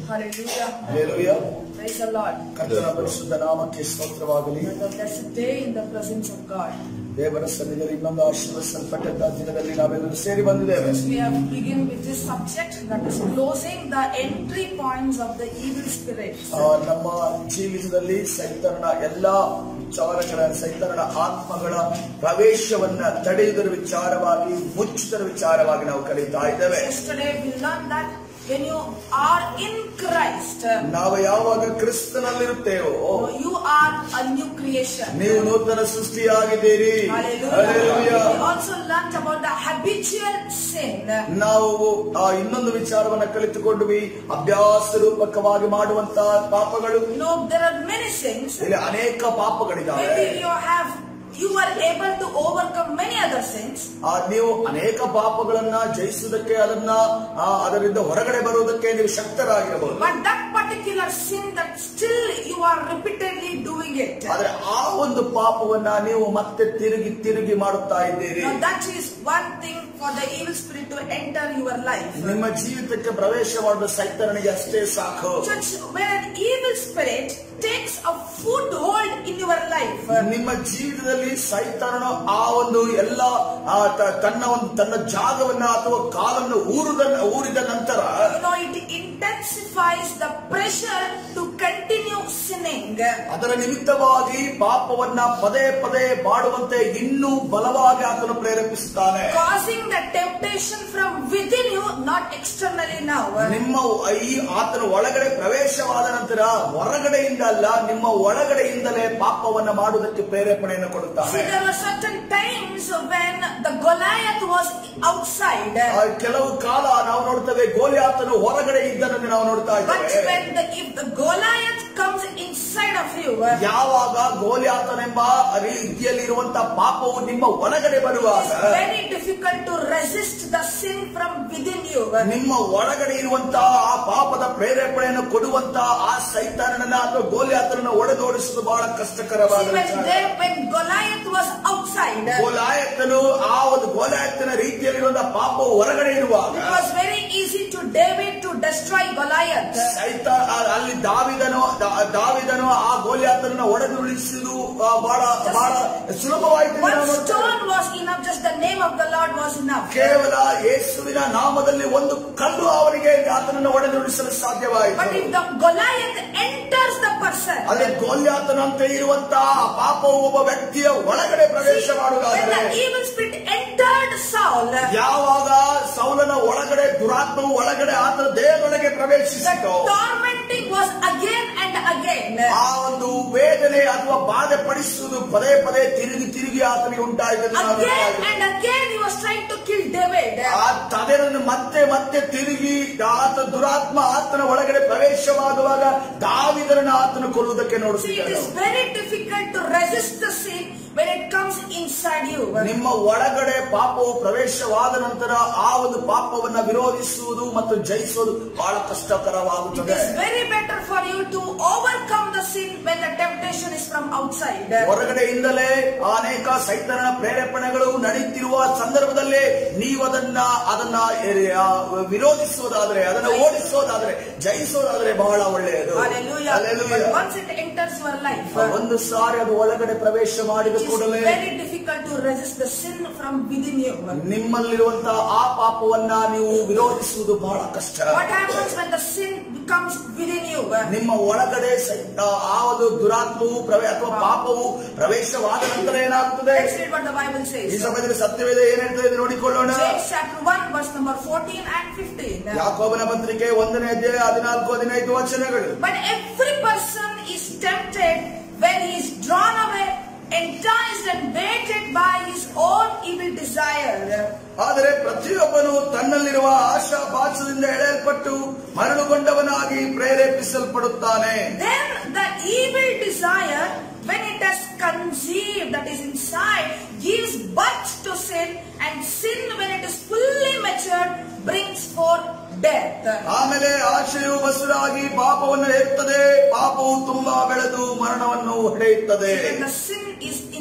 Hallelujah. Hallelujah. Praise the Lord. ಕರ್ತನ ಪರಿಶುದ್ಧ ನಾಮಕ್ಕೆ ಸ್ತೋತ್ರವಾಗಲಿ. Another blessed day in the presence of God. ದೇವರ ಸನ್ನಿಧಿಯಲ್ಲಿ ಇನ್ನೊಂದು ಆಶೀರ್ವದಿಸಲ್ಪಟ್ಟ ದಿನದಲ್ಲಿ ನಾವೆಲ್ಲರೂ ಸೇರಿ ಬಂದಿದ್ದೇವೆ. We have begun with this subject, that is closing the entry points of the evil spirits. ನಮ್ಮ ಜೀವಿತದಲ್ಲಿ ಸೈತಾನನ ಎಲ್ಲಾ ವಿಚಾರಗಳ ಸೈತಾನನ ಆತ್ಮಗಳ ಪ್ರವೇಶವನ್ನ ತಡೆಯುವುದರ ವಿಚಾರವಾಗಿ ಮುಚ್ಚುವುದರ ವಿಚಾರವಾಗಿ ನಾವು ಕಲಿತಾ ಇದ್ದೇವೆ. Yesterday we learned that when you are in Christ, ನಾವು ಯಾವಾಗ ಕ್ರಿಸ್ತನಲ್ಲಿರುತ್ತೇವೋ you are a new creation. ನೀವು ನೂತನ ಸೃಷ್ಟಿಯಾಗಿದ್ದೀರಿ. Hallelujah. We also learned about the habitual sin. ನಾವು ಇನ್ನೊಂದು ವಿಚಾರವನ್ನ ಕಲಿತುಕೊಂಡ್ವಿ, ಅಭ್ಯಾಸ ರೂಪಕವಾಗಿ ಮಾಡುವಂತಹ ಪಾಪಗಳು. There are many sins. ಇಲ್ಲಿ ಅನೇಕ ಪಾಪಗಳಿದ್ದಾವೆ. Maybe you are able to overcome many other sins. ನೀವು ಅನೇಕ ಪಾಪಗಳನ್ನ ಜಯಿಸುವುದಕ್ಕೆ ಅದರಿಂದ ಹೊರಗಡೆ ಬರುವುದಕ್ಕೆ ನೀವು ಶಕ್ತರಾಗಿರಬಹುದು. But that particular sin, that still you are repeatedly doing it. ಆದ್ರೆ ಆ ಒಂದು ಪಾಪವನ್ನ ನೀವು ಮತ್ತೆ ತಿರುಗಿ ಮಾಡುತ್ತಾ ಇದ್ದೀರಿ. Now that is one thing for the evil spirit to enter your life. ನಿಮ್ಮ ಜೀವಿತಕ್ಕೆ ಪ್ರವೇಶ ಮಾಡುವ ಸೈತಾನನಿಗೆ ಅಷ್ಟೇ ಸಾಕು. Church, when an evil spirit takes a foothold in your life, ನಿಮ್ಮ ಜೀವಿತದಲ್ಲಿ ಸೈತಾನನು ಆ ಒಂದು ಎಲ್ಲ ತನ್ನ ಜಾಗವನ್ನ ಅಥವಾ ಕಾಲನ್ನು ಊರಿದ ನಂತರ it intensifies the pressure to continue sinning. ಅದರ ನಿಮಿತ್ತವಾಗಿ ಪಾಪವನ್ನ ಪದೇ ಪದೇ ಮಾಡುವಂತೆ ಇನ್ನೂ ಬಲವಾಗಿ ಆತನು ಪ್ರೇರೇಪಿಸುತ್ತಾನೆ. Causing the temptation from within you, not externally now. ನಿಮ್ಮ ಈ ಆತನ ಒಳಗಡೆ ಪ್ರವೇಶವಾದ ನಂತರ ಹೊರಗಡೆಯಿಂದ ಅಲ್ಲ, ನಿಮ್ಮ ಒಳಗಡೆಯಿಂದಲೇ ಪಾಪವನ್ನ ಮಾಡುವುದಕ್ಕೆ ಪ್ರೇರೇಪಣೆಯನ್ನು ಕೊಡುತ್ತಾನೆ. There were certain times when the Goliath was outside. ಕೆಲವು ಕಾಲ ನಾವು ನೋಡ್ತೇವೆ ಗೋಲಿಯಾತನು ಹೊರಗಡೆ ಇದ್ದನನ್ನು ನಾವು ನೋಡ್ತಾ ಇದ್ದೇವೆ. But if the Goliath comes inside of you, ಯಾವಾಗ ಗೋಲಿಯಾತನೆಂಬ ರೀತಿಯಲ್ಲಿರುವಂತಹ ಪಾಪವು ನಿಮ್ಮ ಒಳಗಡೆ ಬರುವಾಗ it's very difficult to resist the sin from within you. ನಿಮ್ಮ ಒಳಗಡೆ ಇರುವಂತಹ ಆ ಪಾಪದ ಪ್ರೇರೇಪಣೆಯನ್ನು ಕೊಡುವಂತಹ ಆ ಸೈತಾನನನ್ನ ಅಥವಾ ಗೋಲಿಯಾತನನ್ನು ಒಡೆದೋಡಿಸುವುದು ಬಹಳ ಕಷ್ಟಕರವಾದ. When Goliath was outside, ಗೋಲಿಯಾತನು ಆ ಒಂದು ಗೋಲಿಯಾತನ ರೀತಿಯಲ್ಲಿರುವಂತಹ ಪಾಪವು ಹೊರಗಡೆ ಇರುವಾಗ it was very easy to David to destroy Goliath. ಅಲ್ಲಿ ದಾವಿದನು ಆ ಗೋಲಿಯಾತನನ್ನು ಒಡೆದುರುಳಿಸುವುದು ಬಹಳ ಸುಲಭವಾಯಿತು. One stone was enough, just the name of the Lord was enough. ಕೇವಲ ಯೇಸುವಿನ ನಾಮದಲ್ಲಿ ಒಂದು ಕಲ್ಲು ಅವನಿಗೆ ಆತನನ್ನು ಒಡೆದುರುಳಿಸಲು ಸಾಧ್ಯವಾಯಿತು. But if the Goliath enters the person, ಅದೇ ಗೋಲಿಯಾತನಂತೆ ಇರುವಂತಹ ಪಾಪವು ಒಬ್ಬ ವ್ಯಕ್ತಿಯ ಒಳಗಡೆ ಪ್ರವೇಶ ಮಾಡುವುದಾದರೆ, when the evil spirit entered Saul, ಯಾವಾಗ ಸೌಲನ ಒಳಗಡೆ ದುರಾತ್ಮವು ಒಳಗಡೆ ಆತನ ದೇಹದೊಳಗೆ ಪ್ರವೇಶಿಸಿತು, the tormenting was again and again. ಆ ಒಂದು ವೇದನೆ ಅಥವಾ ಬಾಧೆ ಪಡಿಸುವುದು ಪದೇ ಪದೇ ತಿರುಗಿ ಆತನಿಗೆ ಉಂಟಾಯಿತು. Again and again he was trying to kill David. ಅದನ್ನು ಮತ್ತೆ ತಿರುಗಿ ದುರಾತ್ಮ ಆತನ ಒಳಗಡೆ ಪ್ರವೇಶವಾಗುವಾಗ ದಾವಿದನನ್ನು ಆತನು ಕೊಲ್ಲುವುದಕ್ಕೆ ನೋಡುತ್ತಿದ್ದ. It is very difficult to resist the sin when it comes inside you. ನಿಮ್ಮ ಒಳಗಡೆ ಪಾಪವು ಪ್ರವೇಶವಾದ ನಂತರ ಆ ಒಂದು ಪಾಪವನ್ನ ವಿರೋಧಿಸುವುದು ಮತ್ತು ಜಯಿಸುವುದು ಬಹಳ ಕಷ್ಟಕರವಾಗುತ್ತದೆ. It is very better for you to overcome the sin when the temptation is from outside. ಹೊರಗಡೆಯಿಂದಲೇ ಅನೇಕ ಸೈತಾನನ ಪ್ರೇರೇಪಣೆಗಳು ನಡೆಯುತ್ತಿರುವ ಸಂದರ್ಭದಲ್ಲಿ ನೀವು ಅದನ್ನ ವಿರೋಧಿಸುವುದಾದ್ರೆ, ಅದನ್ನು ಓಡಿಸೋದಾದ್ರೆ, ಜಯಿಸೋದಾದ್ರೆ ಬಹಳ ಒಳ್ಳೆಯದು. Hallelujah. Once it enters your life, ಒಂದು ಸಾರಿ ಅದು ಒಳಗಡೆ ಪ್ರವೇಶ ಮಾಡಿದ ಕೂಡಲೇ very difficult to resist the sin from within you. ನಿಮ್ಮಲ್ಲಿರುವಂತಹ ಆ ಪಾಪವನ್ನ ನೀವು ವಿರೋಧಿಸುವುದು ಬಹಳ ಕಷ್ಟ. What happens when the sin becomes within you? ನಿಮ್ಮ ಒಳಗಡೆ ಆ ಒಂದು ದುರಾತ್ಮವು ಅಥವಾ ಪಾಪವು ಪ್ರವೇಶವಾದ ನಂತರ ಏನಾಗುತ್ತದೆ? Let's read what the Bible says. ಈ ಸಮಯದಲ್ಲಿ ಸತ್ಯವೇದ ಏನ್ ಹೇಳ್ತದೆ ನೋಡಿಕೊಳ್ಳೋಣ. James chapter 1 verse number 14 and 15. ಯಾಕೋಬನ ಪತ್ರಿಕೆ 1ನೇ ಅಧ್ಯಾಯ 14-15 ವಚನಗಳು. But every person is tempted when he is drawn away, enticed and baited by his own evil desire. ಆದರೆ ಪ್ರತಿಯೊಬ್ಬನು ತನ್ನಲ್ಲಿರುವ ಆಶಾಪಾಶದಿಂದ ಎಳೆಯಲ್ಪಟ್ಟು ಮರಳುಗೊಂಡವನಾಗಿ ಪ್ರೇರೇಪಿಸಲ್ಪಡುತ್ತಾನೆ. Then the evil desire, when it has conceived, that is inside, gives birth to sin, and sin, when it is fully matured, brings forth death. ಆಮೇಲೆ ಆಶೆಯು ಬಸುರಾಗಿ ಪಾಪವನ್ನು ಹೆರುತ್ತದೆ, ಪಾಪವು ತುಂಬಾ ಬೆಳೆದು ಮರಣವನ್ನು ಹೊಡೆಯುತ್ತದೆ. When the sin is inside,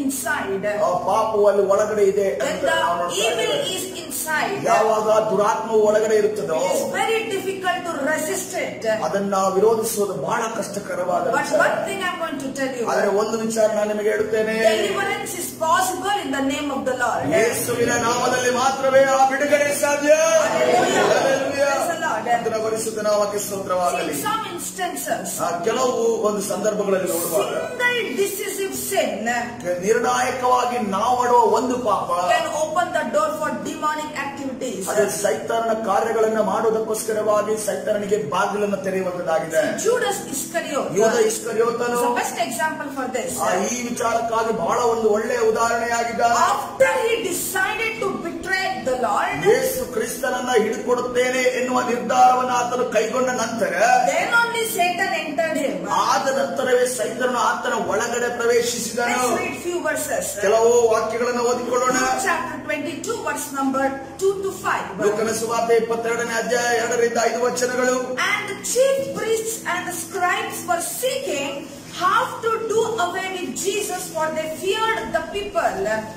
inside, ಪಾಪವು ಅಲ್ಲಿ ಒಳಗಡೆ ಇದೆ when the evil is inside, ಯಾವಾಗ ದುರಾತ್ಮವು ಒಳಗಡೆ ಇರುತ್ತದೋ it is very difficult to resist it. ಅದನ್ನ ವಿರೋಧಿಸುವುದು ಬಹಳ ಕಷ್ಟಕರವಾದ But ವಿಚಾರ. one thing I'm going to tell you, ಆದರೆ ಒಂದು ವಿಚಾರ ನಾನು ನಿಮಗೆ ಹೇಳುತ್ತೇನೆ, deliverance is possible in the name of the Lord. ಯೇಸುವಿನ ನಾಮದಲ್ಲಿ ಮಾತ್ರವೇ ಆ ಬಿಡುಗಡೆ ಸಾಧ್ಯ. Hallelujah. Hallelujah. Praise the Lord. ಆತನ ಪರಿಶುದ್ಧ ನಾಮಕ್ಕೆ ಸ್ತೋತ್ರವಾಗಲಿ. In some instances, ಕೆಲವು ಒಂದು ಸಂದರ್ಭಗಳಲ್ಲಿ ನೋಡುವಾಗ single decisive sin ನಿರ್ಣಾಯಕವಾಗಿ ನಾವಾಡುವ ಒಂದು ಪಾಪ can open the door for demonic activities. ಅದು ಸೈತಾನನ ಕಾರ್ಯಗಳನ್ನ ಮಾಡುವುದಕ್ಕೋಸ್ಕರವಾಗಿ ಸೈತಾನನಿಗೆ ಬಾಗಿಲನ್ನು ತೆರೆಯುವಂತದ್ದಾಗಿದೆ. Judas Iscariot ಯೂದ is ಇಸ್ಕರಿಯೋತನು the best example for this. ಈ ವಿಚಾರಕ್ಕಾಗಿ ಬಹಳ ಒಂದು ಒಳ್ಳೆಯ ಉದಾಹರಣೆಯಾಗಿದ್ದಾನೆ. After he decided to betray the Lord, ಯೇಸು ಕ್ರಿಸ್ತನನ್ನ ಹಿಡಿದುಕೊಡುತ್ತೇನೆ ಎನ್ನುವ ನಿರ್ಧಾರವನ್ನು ಆತನು ಕೈಗೊಂಡ ನಂತರ then only Satan entered him. ಆದ ನಂತರವೇ ಸೈತಾನನು ಆತನ ಒಳಗಡೆ ಪ್ರವೇಶಿಸಿದನು. Let's read few verses. ಕೆಲವು ವಾಕ್ಯಗಳನ್ನು ಓದಿಕೊಳ್ಳೋಣ. Luke chapter 22 verse number 2 to 5. ಲೂಕನ ಸುವಾರ್ತೆ 22ನೇ ಅಧ್ಯಾಯ 2 ರಿಂದ 5 ವಚನಗಳು. And the chief priests and the scribes were seeking how to do away with Jesus, for they feared the people.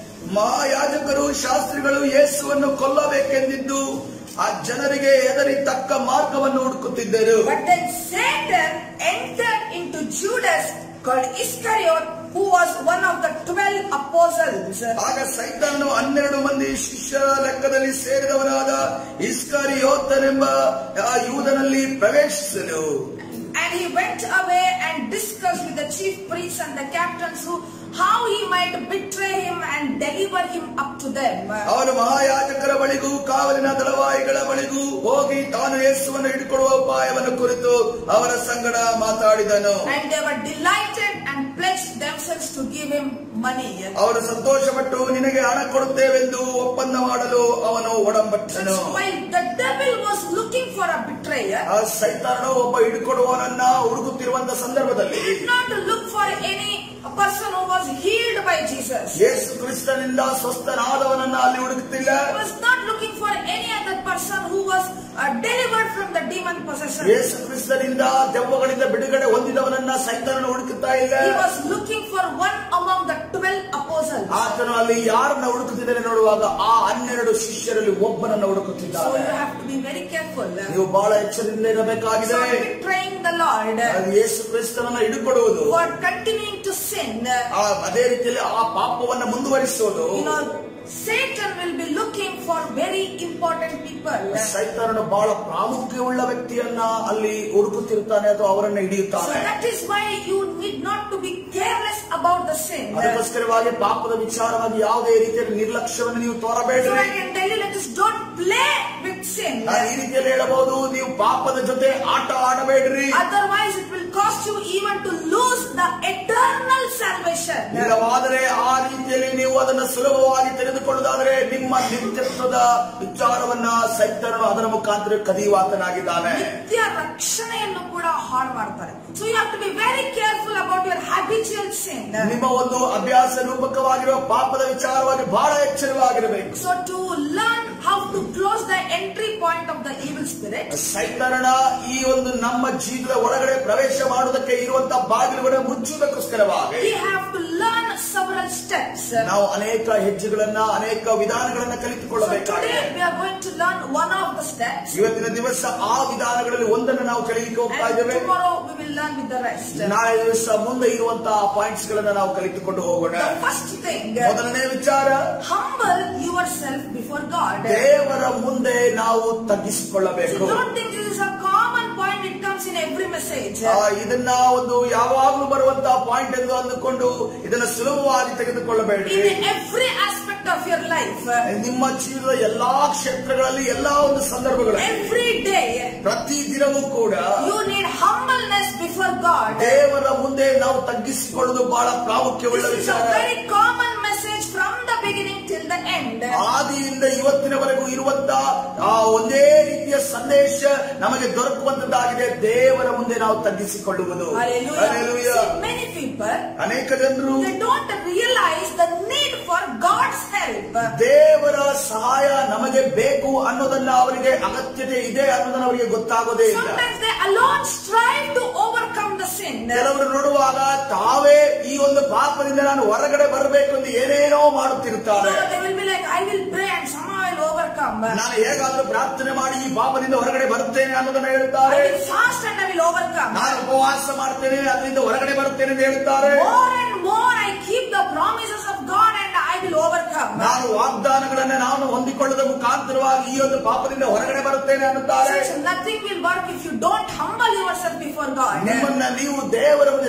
ಮಹಾಯಾಜಕರು ಶಾಸ್ತ್ರಿಗಳು ಯೇಸುವನ್ನು ಕೊಲ್ಲಬೇಕೆಂದಿದ್ದು ಆ ಜನರಿಗೆ ಹೆದರಿ ತಕ್ಕ ಮಾರ್ಗವನ್ನು ಹುಡುಕುತ್ತಿದ್ದರು. But then Satan entered into Judas called Iscariot, who was one of the 12 apostles. ಆಗ ಸೈತಾನನು 12 ಮಂದಿ ಶಿಷ್ಯರ ಲೆಕ್ಕದಲ್ಲಿ ಸೇರಿದವನಾದ ಇಸ್ಕರಿಯೋತನೆಂಬ ಆ ಯೂದನಲ್ಲಿ ಪ್ರವೇಶಿಸಲು. And he went away and discussed with the chief priests and the captains how he might betray him and deliver him up to them. ಅವನು ಮಹಾಯಾಜಕರ ಬಳಿಗೂ ಕಾವಲಿನ ದಳವಾಯಿಗಳ ಬಳಿಗೂ ಹೋಗಿ ತಾನು ಯೇಸುವನ್ನು ಹಿಡಿಕೊಳ್ಳುವ ಉಪಾಯವನ್ನು ಕುರಿತು ಅವರ ಸಂಗಡ ಮಾತಾಡಿದನು. And they were delighted and pledged themselves to give him money. ಅವರು ಸಂತೋಷಪಟ್ಟು ನಿನಗೆ ಹಣ ಕೊಡುತ್ತೇವೆಂದು ಒಪ್ಪಂದ ಮಾಡಲು ಅವನು ಒಡಂಬಟ್ಟನು. While the devil was looking for a betrayer, ಆ ಸೈತಾನನು ಒಬ್ಬ ಹಿಡಿಕೊಡುವವನನ್ನ ಹುಡುಕುತ್ತಿರುವಂತಹ ಸಂದರ್ಭದಲ್ಲಿ he did not look for any person who was healed by Jesus. ಯೇಸು ಕ್ರಿಸ್ತನಿಂದ ಸ್ವಸ್ಥನಾದವನನ್ನ ಅಲ್ಲಿ ಹುಡುಕುತ್ತಿಲ್ಲ. He was not looking for any other person who was delivered from the demon possession. ಯೇಸು ಕ್ರಿಸ್ತನಿಂದ ದೆವ್ವಗಳಿಂದ ಬಿಡುಗಡೆ ಹೊಂದಿದವನನ್ನ ಸೈತಾನನು ಹುಡುಕುತ್ತಾ ಇಲ್ಲ. He was looking for one among the 12 apostles. ಆತನು ಅಲ್ಲಿ ಯಾರನ್ನ ಹುಡುಕುತ್ತಿದ್ದಾನೆ ನೋಡುವಾಗ ಆ 12 ಶಿಷ್ಯರಲ್ಲಿ ಒಬ್ಬನನ್ನ So ಹುಡುಕುತ್ತಿದ್ದಾನೆ. you have to be very careful. ನೀವು ಬಹಳ ಎಚ್ಚರದಿಂದ ಇರಬೇಕಾಗಿದೆ. So betraying the Lord, ಅದು ಯೇಸು ಕ್ರಿಸ್ತನನ್ನ ಹಿಡಿಕೊಡುವುದು, for continuing to sin, ಅದೇ ರೀತಿಯಲ್ಲಿ ಆ ಪಾಪವನ್ನ ಮುಂದುವರಿಸುವುದು. Satan will be looking for very important people. ಸೈತಾನನು ಬಹಳ ಪ್ರಾಮುಖ್ಯವುಳ್ಳ ವ್ಯಕ್ತಿಯನ್ನ ಅಲ್ಲಿ ಹುಡುಕುತ್ತಿರ್ತಾನೆ ಅಥವಾ ಅವರನ್ನ So ಹಿಡಿಯುತ್ತಾನೆ. that is why you need not to be careless about the sin. ಅದಕ್ಕೋಸ್ಕರವಾಗಿ ಪಾಪದ ವಿಚಾರವಾಗಿ ಯಾವುದೇ ರೀತಿಯ ನಿರ್ಲಕ್ಷ್ಯವನ್ನು ನೀವು So ತೋರಬೇಡ್ರಿ. I can tell you, let us don't play with sin. ನಾನು ಈ ರೀತಿಯಲ್ಲಿ ಹೇಳಬಹುದು, ನೀವು ಪಾಪದ ಜೊತೆ ಆಟ ಆಡಬೇಡ್ರಿ. Otherwise it will cost you even to lose the eternal salvation. ಇಲ್ಲವಾದರೆ ಆ ರೀತಿಯಲ್ಲಿ ನೀವು ಅದನ್ನು ಸುಲಭವಾಗಿ ತೆಗೆದುಕೊಳ್ಳುವುದಾದರೆ ನಿಮ್ಮ ನಿತ್ಯತ್ವದ ವಿಚಾರವನ್ನ ಸೈತಾನನು ಅದರ ಮುಖಾಂತರ ಕದಿಯುವಾತನಾಗಿದ್ದಾನೆ. ನಿತ್ಯ ರಕ್ಷಣೆಯನ್ನು ಕೂಡ ಹಾಳು ಮಾಡ್ತಾರೆ. So you have to be very careful about your habitual sin. ನಿಮ್ಮ ಒಂದು ಅಭ್ಯಾಸ ರೂಪಕವಾಗಿರುವ ಪಾಪದ ವಿಚಾರವಾಗಿ ಬಹಳ ಎಚ್ಚರವಾಗಿರಬೇಕು. So to learn how to close the entry point of the evil spirit, ಸೈತಾನನ ಈ ಒಂದು ನಮ್ಮ ಜೀವನದ ಒಳಗಡೆ ಪ್ರವೇಶ ಮಾಡುವುದಕ್ಕೆ ಇರುವಂತಹ ಬಾಗಿಲುಗಳನ್ನು ಮುಚ್ಚುವುದಕ್ಕೋಸ್ಕರವಾಗಿ we have to learn several steps. ನಾವು ಅನೇಕ ಹೆಜ್ಜೆಗಳನ್ನ ಅನೇಕ ವಿಧಾನಗಳನ್ನ So ಕಲಿತುಕೊಳ್ಳಬೇಕಾಗಿದೆ. today we are going to learn one of the steps, ಇವತ್ತಿನ ದಿವಸ ಆ ವಿಧಾನಗಳಲ್ಲಿ ಒಂದನ್ನು ನಾವು ಕಲಿಯಲಿಕ್ಕೆ ಹೋಗ್ತಾ and ಇದ್ದೇವೆ. tomorrow we will learn with the rest. ನಾಳೆ ದಿವಸ ಮುಂದೆ ಇರುವಂತಹ ಪಾಯಿಂಟ್ಸ್ ಗಳನ್ನ ನಾವು ಕಲಿತುಕೊಂಡು ಹೋಗೋಣ. The first thing, ಮೊದಲನೇ ವಿಚಾರ, humble yourself before God. ದೇವರ ಮುಂದೆ ನಾವು So ತಗ್ಗಿಸಿಕೊಳ್ಳಬೇಕು. don't think this is a common point, it comes in every message. ಇದನ್ನ ಒಂದು ಯಾವಾಗಲೂ ಬರುವಂತಹ ಪಾಯಿಂಟ್ ಎಂದು ಅಂದುಕೊಂಡು ಇದನ್ನ ಸುಲಭವಾಗಿ ತೆಗೆದುಕೊಳ್ಳಬೇಡಿ. In every aspect of your life, ನಿಮ್ಮ ಜೀವನದ ಎಲ್ಲಾ ಕ್ಷೇತ್ರಗಳಲ್ಲಿ ಎಲ್ಲಾ ಒಂದು ಸಂದರ್ಭಗಳಲ್ಲಿ every day, ಪ್ರತಿ ದಿನವೂ ಕೂಡ you need humbleness before God. ದೇವರ ಮುಂದೆ ನಾವು ತಗ್ಗಿಸಿಕೊಳ್ಳುವುದು ಬಹಳ ಪ್ರಾಮುಖ್ಯವುಳ್ಳ This is a ವಿಚಾರ. very common message from the beginning till the end. ಆದಿಯಿಂದ ಇವತ್ತಿನವರೆಗೂ ಇರುವಂತಹ ಆ ಒಂದೇ ರೀತಿಯ ಸಂದೇಶ ನಮಗೆ ದೊರಕುವಂತದ್ದಾಗಿದೆ. ದೇವರ ಮುಂದೆ ನಾವು ತಗ್ಗಿಸಿಕೊಳ್ಳುವುದು. Hallelujah. Hallelujah. See, many people, ಅನೇಕ ಜನರು they don't realize the need for God's help. ದೇವರ ಸಹಾಯ ನಮಗೆ ಬೇಕು ಅನ್ನೋದನ್ನ ಅವರಿಗೆ ಅಗತ್ಯತೆ ಇದೆ ಅನ್ನೋದನ್ನ ಅವರಿಗೆ ಗೊತ್ತಾಗೋದೇ ಇಲ್ಲ. Sometimes they alone strive to overcome overcome the sin. ಕೆಲವರು ನೋಡುವಾಗ ತಾವೇ ಈ ಒಂದು ಪಾಪದಿಂದ ನಾನು ಹೊರಗಡೆ ಬರಬೇಕು ಎಂದು ಏನೇನೋ ಮಾಡುತ್ತಿರುತ್ತಾರೆ. They will be like, I will pray and somehow I will overcome. ನಾನು ಹೇಗಾದ್ರೂ ಪ್ರಾರ್ಥನೆ ಮಾಡಿ ಈ ಪಾಪದಿಂದ ಹೊರಗಡೆ ಬರುತ್ತೇನೆ ಅನ್ನೋದನ್ನ ಹೇಳುತ್ತಾರೆ. I will fast and I will overcome. ನಾನು ಉಪವಾಸ ಮಾಡ್ತೇನೆ ಅದರಿಂದ ಹೊರಗಡೆ ಬರುತ್ತೇನೆ ಎಂದು ಹೇಳುತ್ತಾರೆ. More and more I keep the promises of God and I will overcome. ನಾನು ವಾಗ್ದಾನಗಳನ್ನು ನಾನು ಹೊಂದಿಕೊಳ್ಳದ ಮುಖಾಂತರವಾಗಿ ಈ ಒಂದು ಪಾಪದಿಂದ ಹೊರಗಡೆ ಬರುತ್ತೇನೆ ಅನ್ನುತ್ತಾರೆ. Nothing will work if you don't humble yourself before God. ನಿಮ್ಮನ್ನ ನೀವು ದೇವರ ಮುಂದೆ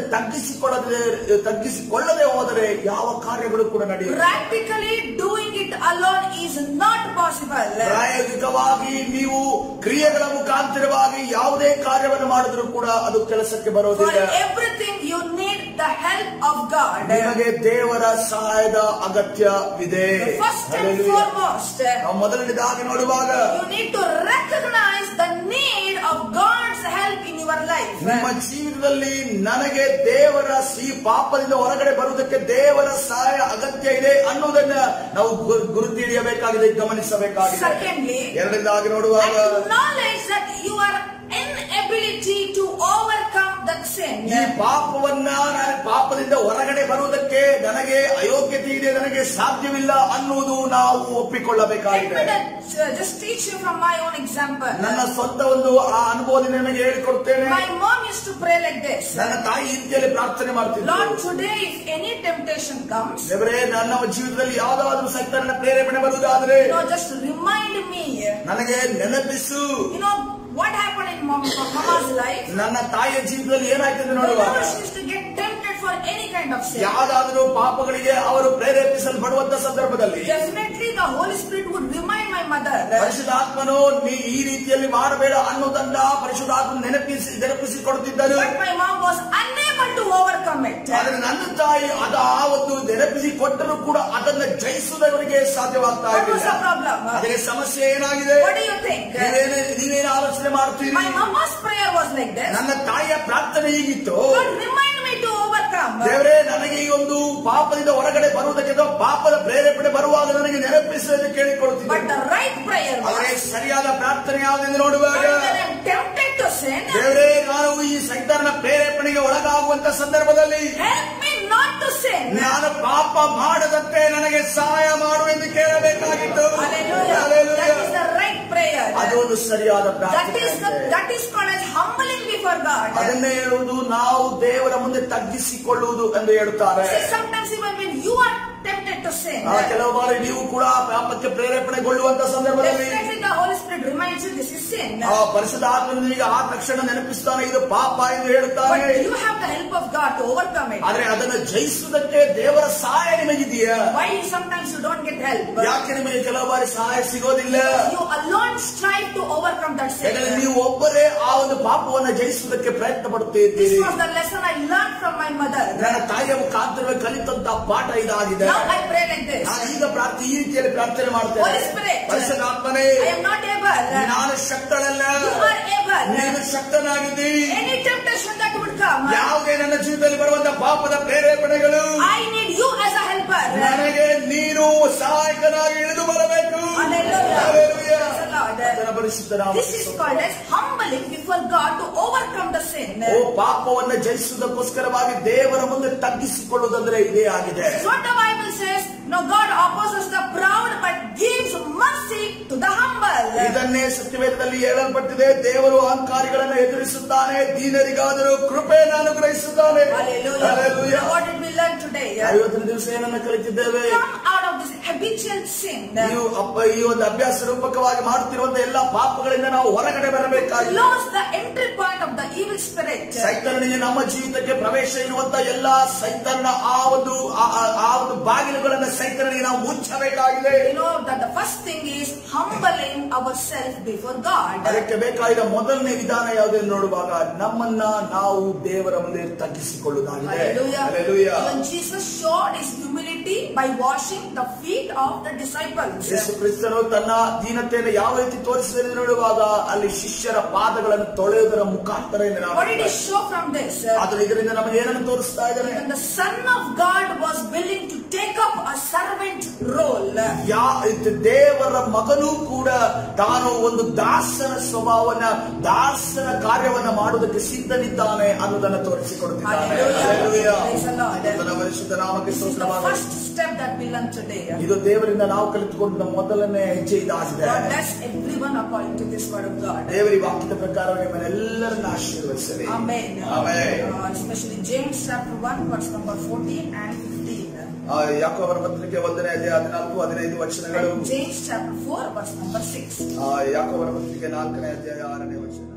ತಗ್ಗಿಸಿಕೊಳ್ಳದೆ ಹೋದರೆ ಯಾವ ಕಾರ್ಯಗಳು ಕೂಡ ನಡೆಯುತ್ತೆ. Practically doing it alone is not possible. ಪ್ರಾಯೋಗಿಕವಾಗಿ ನೀವು ಕ್ರಿಯೆಗಳ ಮುಖಾಂತರವಾಗಿ ಯಾವುದೇ ಕಾರ್ಯವನ್ನು ಮಾಡಿದ್ರೂ ಕೂಡ ಅದು ಕೆಲಸಕ್ಕೆ ಬರೋದಿಲ್ಲ. For everything you need the help of God. ನಿಮಗೆ ದೇವರ ಸಹಾಯದ ಅಗತ್ಯವಿದೆ. First and foremost, ಮೊದಲನೇದಾಗಿ ನೋಡುವಾಗ you need to recognize the need of God's help in your life. ನಿಮ್ಮ ಜೀವಿತದಲ್ಲಿ ನನಗೆ ದೇವರ ಈ ಪಾಪದಿಂದ ಹೊರಗಡೆ ಬರುವುದಕ್ಕೆ ದೇವರ ಸಹಾಯ ಅಗತ್ಯ ಇದೆ ಅನ್ನುವುದನ್ನ ನಾವು ಗುರುತು ಹಿಡಿಯಬೇಕಾಗಿದೆ, ಗಮನಿಸಬೇಕಾಗಿದೆ. Secondly, ಎರಡನೇದಾಗಿ ನೋಡುವಾಗ acknowledge that you are inability to overcome that sin. ಈ ಪಾಪವನ್ನ ಪಾಪದಿಂದ ಹೊರಗಡೆ ಬರುವುದಕ್ಕೆ ನನಗೆ ಅಯೋಗ್ಯತೆ ಇದೆ, ನನಗೆ ಸಾಧ್ಯವಿಲ್ಲ ಅನ್ನುವುದು ನಾವು ಒಪ್ಪಿಕೊಳ್ಳಬೇಕಾಗಿದೆ. Just teach you from my own example. ನನ್ನ ಸ್ವಂತ ಒಂದು ಆ ಅನುಭವದಿಂದ ನಿಮಗೆ ಹೇಳಿಕೊಡ್ತೇನೆ. My mom used to pray like this. ನನ್ನ ತಾಯಿ ಈ ರೀತಿಯಲ್ಲಿ ಪ್ರಾರ್ಥನೆ ಮಾಡ್ತಿದ್ದರು. Lord, today if any temptation comes, ದೇವರೇ ನನ್ನ ಜೀವಿತದಲ್ಲಿ ಯಾವುದಾದ್ರೂ ಸೈತಾನನ ಪ್ರೇರೇಪಣೆ ಬರುವುದಾದರೆ just remind me. ನನಗೆ ನೆನಪಿಸು. What happened in Mama's life? ನನ್ನ ತಾಯಿಯ ಜೀವಿತದಲ್ಲಿ ಏನಾಯ್ತದೆ ನೋಡುವಾಗ She used to get tempted for any kind of sin. ಯಾವುದಾದ್ರೂ ಪಾಪಗಳಿಗೆ ಅವರು ಪ್ರೇರೇಪಿಸಲ್ಪಡುವಂತ ಸಂದರ್ಭದಲ್ಲಿ Definitely the Holy Spirit would remind my mother. ಪರಿಶುದ್ಧಾತ್ಮನು ನೀ ಈ ರೀತಿಯಲ್ಲಿ ಮಾಡಬೇಡ ಅನ್ನೋದನ್ನ ಪರಿಶುದ್ಧಾತ್ಮ ನೆನಪಿಸಿಕೊಡುತ್ತಿದ್ದರು. But my mom was unable to overcome it. ಆದರೆ ನನ್ನ ತಾಯಿ ಆ ಒಂದು ನೆನಪಿಸಿಕೊಟ್ಟರೂ ಕೂಡ ಅದನ್ನ ಜಯಿಸುವುದವರಿಗೆ ಸಾಧ್ಯವಾಗ್ತಾ What was the ಇರಲಿಲ್ಲ. problem? ಅದಕ್ಕೆ ಸಮಸ್ಯೆ ಏನಾಗಿದೆ? What do you think? ನೀವೇನು ಆಲೋಚನೆ ಮಾಡ್ತೀರಿ? My mama's prayer was like this. ನನ್ನ ತಾಯಿಯ ಪ್ರಾರ್ಥನೆ ಹೀಗಿತ್ತು, God remind me to overcome. ದೇವರೇ ನನಗೆ ಈ ಒಂದು ಪಾಪದಿಂದ ಹೊರಗಡೆ ಬರುವುದಕ್ಕೆ ಪಾಪದ ಪ್ರೇರೇಪಣೆ ಬರುವಾಗ ನನಗೆ ನೆನಪಿಸು ಎಂದು ಕೇಳಿಕೊಳ್ಳುತ್ತಿದ್ದೆ. But the right prayer ಆದರೆ was, ಸರಿಯಾದ ಪ್ರಾರ್ಥನೆ ಯಾವುದೆಂದು ನೋಡುವಾಗ when I am tempted to sin, ದೇವರೇ ನಾನು ಈ ಸೈತಾನನ ಪ್ರೇರೇಪಣೆಗೆ ಒಳಗಾಗುವಂತ ಸಂದರ್ಭದಲ್ಲಿ help me not to sin. ನಾನು ಪಾಪ ಮಾಡದಂತೆ ನನಗೆ ಸಹಾಯ ಮಾಡು ಎಂದು ಕೇಳಬೇಕಾಗಿತ್ತು. Hallelujah. Hallelujah. That is the right prayer. ಅದು ಒಂದು ಸರಿಯಾದ ಪ್ರಾರ್ಥನೆ. That is called as humbling before God. ಅದನ್ನೇ ಹೇಳುವುದು ನಾವು ದೇವರ ಮುಂದೆ ತಗ್ಗಿಸಿಕೊಳ್ಳುವುದು ಎಂದು ಹೇಳುತ್ತಾರೆ. See, sometimes even when you are tempted to sin, ಕೆಲವು ಬಾರಿ ನೀವು ಕೂಡ ಪಾಪಕ್ಕೆ ಪ್ರೇರೇಪಣೆಗೊಳ್ಳುವಂತ ಸಂದರ್ಭದಲ್ಲಿ definitely the Holy Spirit reminds you this is sin. ಪರಿಶುದ್ಧ ಆತ್ಮನಿಗೆ ಆ ತಕ್ಷಣ ನೆನಪಿಸ್ತಾನೆ ಇದು ಪಾಪ ಎಂದು ಹೇಳುತ್ತಾನೆ. But you have the help of God to overcome it. ಆದ್ರೆ ಅದನ್ನು ಜಯಿಸುವುದಕ್ಕೆ ದೇವರ ಸಹಾಯ ನಿಮಗಿದೆಯಾ? Why sometimes you don't get help? ಯಾಕೆ ನಿಮಗೆ ಕೆಲವು ಬಾರಿ ಸಹಾಯ ಸಿಗೋದಿಲ್ಲ? You alone strive to overcome that sin. ಯಾಕಂದ್ರೆ ನೀವು ಒಬ್ಬರೇ ಆ ಒಂದು ಪಾಪವನ್ನು ಜಯಿಸುವುದಕ್ಕೆ ಪ್ರಯತ್ನ ಪಡುತ್ತಿದ್ದೀರಿ. This was the lesson I learned from my mother. ನನ್ನ ತಾಯಿಯ ಮುಖಾಂತರವೇ ಕಲಿತಂತ ಪಾಠ ಇದಾಗಿದೆ. Now I pray like this. ನಾನು ಈಗ ಈ ರೀತಿಯಲ್ಲಿ ಪ್ರಾರ್ಥನೆ ಮಾಡ್ತೇನೆ. Holy Spirit, ಪರಿಶುದ್ಧಾತ್ಮನೇ, I am not able. ನಾನು ಶಕ್ತಳಲ್ಲ, You are able. ನೀನು ಶಕ್ತನಾಗಿದ್ದಿ. Any temptation that would come, ಯಾವುದೇ ನನ್ನ ಜೀವಿತದಲ್ಲಿ ಬರುವಂತ ಪಾಪದ ಪ್ರೇರೇಪಣೆಗಳು I need you as a helper. ನನಗೆ ನೀನು ಸಹಾಯಕನಾಗಿ ಇಳಿದು ಬರಬೇಕು. Hallelujah. Hallelujah. Praise the Lord. ಆತನ ಪರಿಶುದ್ಧ ನಾಮ. This is called as humbling before God to overcome the sin. ಪಾಪವನ್ನು ಜಯಿಸುವುದಕ್ಕೋಸ್ಕರವಾಗಿ ದೇವರ ಮುಂದೆ ತಗ್ಗಿಸಿಕೊಳ್ಳುವುದಂದ್ರೆ ಇದೇ ಆಗಿದೆ. That's what the Bible says. No, God opposes the proud but gives mercy to the humble. ಇದನ್ನೇ ಸತ್ಯವೇದದಲ್ಲಿ ಹೇಳಲ್ಪಟ್ಟಿದೆ. ದೇವರು ಅಹಂಕಾರಿಗಳನ್ನು ಎದುರಿಸುತ್ತಾನೆ, ದೀನರಿಗಾದರೂ ಕೃಪೆಯನ್ನು ಅನುಗ್ರಹಿಸುತ್ತಾನೆ. Hallelujah. Hallelujah. What did we learn today? ಇವತ್ತಿನ ದಿವಸ ಏನನ್ನು ಕಲಿತಿದ್ದೇವೆ? Come out of this habitual sin. ಈ ಒಂದು ಅಭ್ಯಾಸ ರೂಪಕವಾಗಿ ಮಾಡುತ್ತಿರುವಂತಹ ಎಲ್ಲಾ ಪಾಪಗಳಿಂದ ನಾವು ಹೊರಗಡೆ ಬರಬೇಕಾಗಿದೆ. Close the entry point of the evil spirit. ಸೈತಾನನಿಗೆ ನಮ್ಮ ಜೀವಿತಕ್ಕೆ ಪ್ರವೇಶ ಇರುವಂತ ಎಲ್ಲಾ ಸೈತಾನನ ಆ ಒಂದು ಬಾಗಿಲುಗಳನ್ನು ಸೈತಾನನಿಗೆ ನಾವು ಮುಚ್ಚಬೇಕಾಗಿದೆ. You know that the first thing is humbling ourselves before God. ಅದಕ್ಕೆ ಬೇಕಾದ ಮೊದಲನೇ ವಿಧಾನ ಯಾವುದೆಂದು ನೋಡುವಾಗ ನಮ್ಮನ್ನ ನಾವು ದೇವರ ಮುಂದೆ ತಗ್ಗಿಸಿಕೊಳ್ಳುವುದಾಗಿದೆ. Hallelujah. When Jesus showed his humility by washing the feet of the disciples. ಯೇಸು ಕ್ರಿಸ್ತನು ತನ್ನ ದೀನತೆಯನ್ನು ಯಾವ ರೀತಿ ತೋರಿಸಿದ ನೋಡುವಾಗ ಅಲ್ಲಿ ಶಿಷ್ಯರ ಪಾದಗಳನ್ನು ತೊಳೆಯುವುದರ ಮುಖಾಂತರ What did he show from this? ಆದರೆ ಇದರಿಂದ ನಮಗೆ ಏನನ್ನು ತೋರಿಸ್ತಾ ಇದ್ದಾನೆ? When the Son of God was willing to take up a servant role. ದೇವರ ಮಗನೂ ಕೂಡ ತಾನು ಒಂದು ದಾಸನ ಸ್ವಭಾವನ ದಾಸನ ಕಾರ್ಯವನ್ನ ಮಾಡುವುದಕ್ಕೆ ಸಿದ್ಧನಿದ್ದಾನೆ ಅನ್ನೋದನ್ನ ತೋರಿಸಿಕೊಡುತ್ತಿದ್ದಾನೆ. ಪರಿಶುದ್ಧ ನಾಮಕ್ಕೆ ಸ್ತೋತ್ರವಾಗಲಿ. First step that we learn today. ಇದು ದೇವರಿಂದ ನಾವು ಕಲಿತುಕೊಂಡ ಮೊದಲನೇ ಹೆಜ್ಜೆ ಇದಾಗಿದೆ. God bless everyone according to this word of God. ದೇವರ ವಾಕ್ಯದ ಪ್ರಕಾರ ನಿಮ್ಮನ್ನೆಲ್ಲರನ್ನ ಆಶೀರ್ವದಿಸಲಿ. Amen. Amen. Especially James chapter 1 verse number 14 and 15. ಯಾಕೋಬನ ಪತ್ರಿಕೆ 1ನೇ ಅಧ್ಯಾಯ 14-15 ವಚನಗಳು. James chapter 4 verse number 6. ಯಾಕೋಬನ ಪತ್ರಿಕೆ 4ನೇ ಅಧ್ಯಾಯ 6ನೇ ವಚನ.